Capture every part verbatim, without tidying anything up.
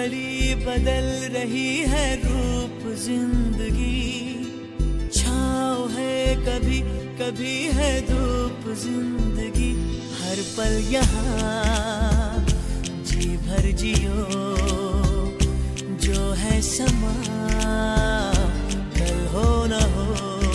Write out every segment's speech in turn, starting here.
घड़ी बदल रही है रूप जिंदगी, छाँव है कभी कभी है धूप जिंदगी, हर पल यहाँ जी भर जियो, जो है समा कल हो न हो।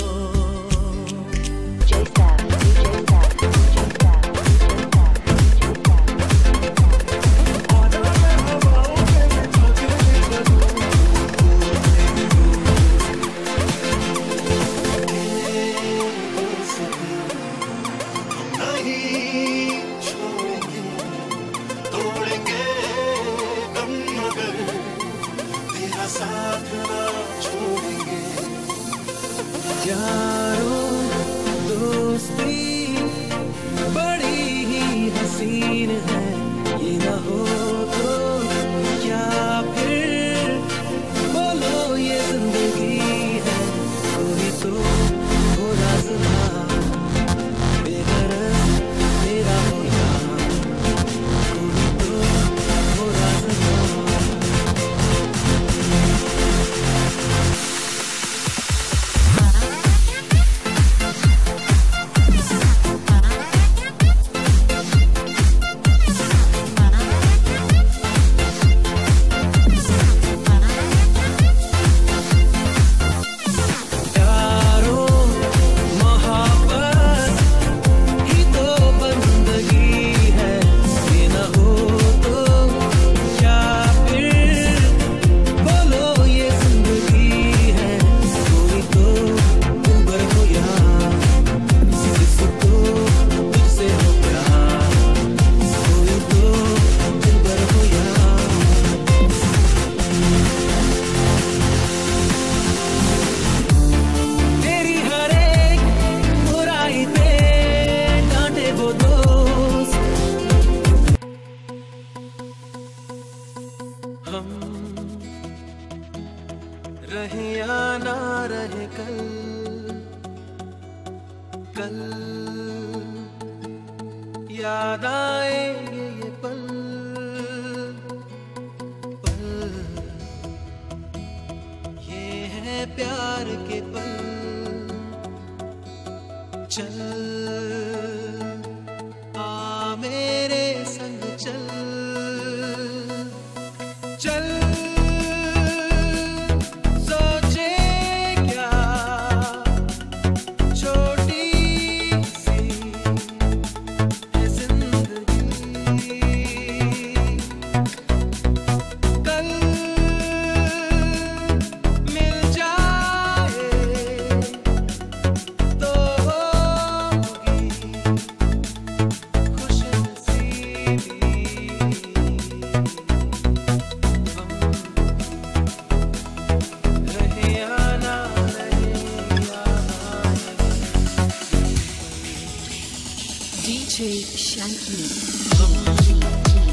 साथ ना छोड़ेंगे यारो दोस्ती बड़ी ही हसीन है, ये ना हो तो क्या फिर बोलो ये जिंदगी है, कोई तो हो राज था बेगरज मेरा हो यार, कोई तो हो राज था। हम रहे या ना रहे कल, कल याद आएंगे ये पल, पल ये है प्यार के पल, चल आ मेरे संग चल, चल सोचे क्या छोटी सी है जिंदगी, कल मिल जाए तो होगी खुशनसीबी। D J Shanky.